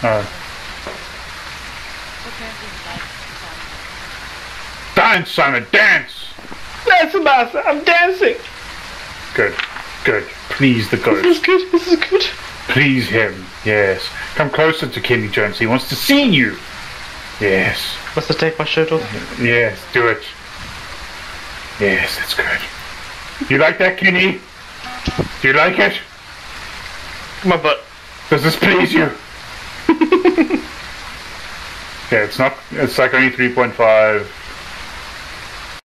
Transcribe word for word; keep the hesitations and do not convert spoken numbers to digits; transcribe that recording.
Oh. Dance, Simon, dance! That's the master, I'm dancing! Good, good. Please the ghost. This is good, this is good. Please him, yes. Come closer to Kenny Jones, he wants to see you. Yes. Must I take my shirt off? Yes, do it. Yes, that's good. You like that, Kenny? Do you like it? My butt. Does this please you? Yeah, it's not, it's like only three point five.